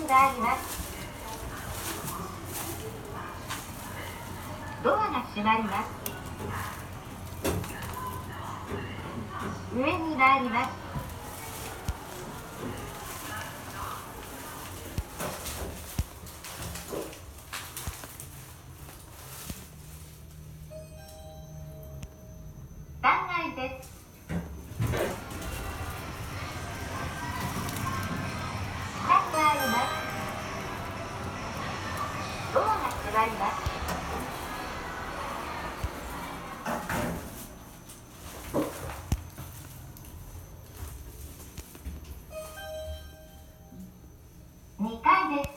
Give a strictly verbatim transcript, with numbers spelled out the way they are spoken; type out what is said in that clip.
があります。ドアが閉まります。上に回ります。さんがいです。階があります。ドアが閉まります。にかいです。